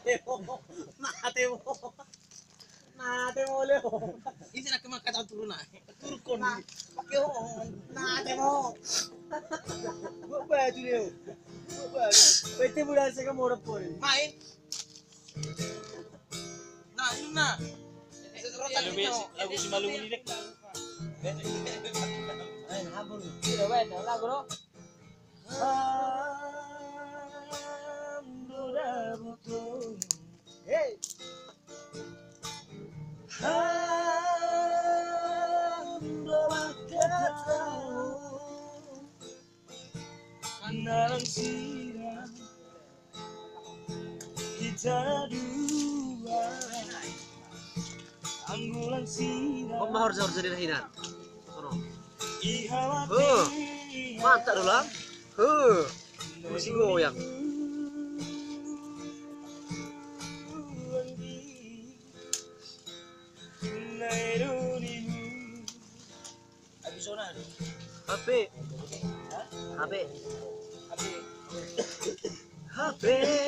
Nate mo ulit. Isi na kumakata turu na. Turu ko ni. Pakyo. Nate mo. Baba julio. Baba. Pwede mo lang sa kamura po rin. Main. Na, yun na. Lagu si Malu nilek. Ayun, habol. Tidak baik, lagu no. Hey. Nang siram kita dua anggulan siram. Kok mah harus dari hinan. Sono. Ihawati Mantap dulu lah. Masih goyang. Abisona. HP. HP. HP.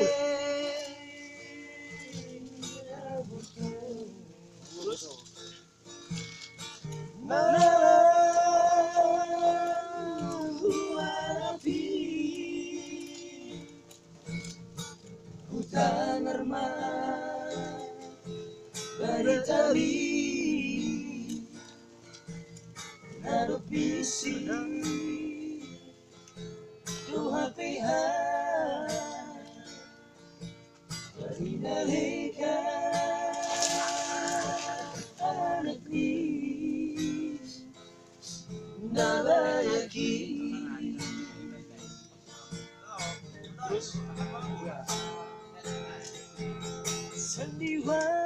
Hutan ermah beritali nado pisi Tuhan Tuhan dari nalika anak nis nabayaki terus sandiwara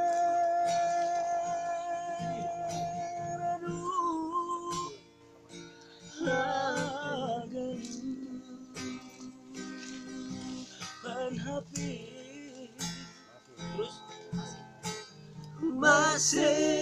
aduh agalu ban HP terus masih